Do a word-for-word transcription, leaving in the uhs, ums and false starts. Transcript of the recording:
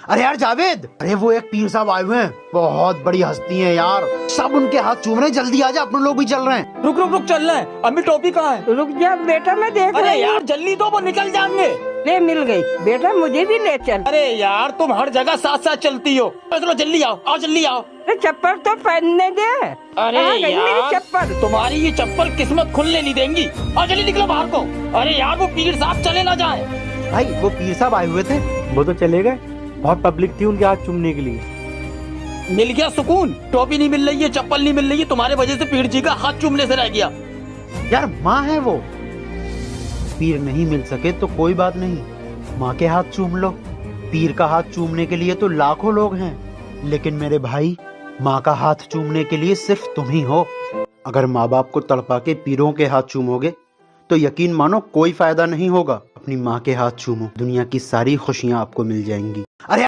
अरे यार जावेद, अरे वो एक पीर साहब आए हुए हैं, बहुत बड़ी हस्ती हैं यार, सब उनके हाथ चूम रहे हैं। जल्दी आ जा, अपन लोग भी चल रहे हैं। रुक रुक रुक चल रहे हैं। अम्मी टोपी कहाँ है? रुक जा बेटा, मैं देख अरे रही हूँ। यार जल्दी तो, वो निकल जाएंगे। ले मिल गई बेटा, मुझे भी ले चल। अरे यार तुम हर जगह साथ साथ चलती हो। चलो जल्दी आओ, आओ जल्दी आओ। अरे चप्पल तो पहनने दे। अरे कहाँ गई मेरी यार चप्पल? तुम्हारी ये चप्पल किस्मत खुलने नहीं देंगी। आओ जल्दी निकलो बाहर को। अरे यार वो पीर साहब चले ना जाए। भाई वो पीर साहब आए हुए थे। वो तो चले गए, बहुत पब्लिक थी उनके हाथ चूमने के लिए। मिल गया सुकून। टोपी नहीं मिल रही है, चप्पल नहीं मिल रही है, तुम्हारे वजह से पीर जी का हाथ चूमने से रह गया। यार माँ है वो, पीर नहीं मिल सके तो कोई बात नहीं, माँ के हाथ चूम लो। पीर का हाथ चूमने के लिए तो लाखों लोग हैं, लेकिन मेरे भाई माँ का हाथ चूमने के लिए सिर्फ तुम ही हो। अगर माँ बाप को तड़पा के पीरों के हाथ चूमोगे तो यकीन मानो कोई फायदा नहीं होगा। अपनी माँ के हाथ चूमो, दुनिया की सारी खुशियाँ आपको मिल जाएंगी। अरे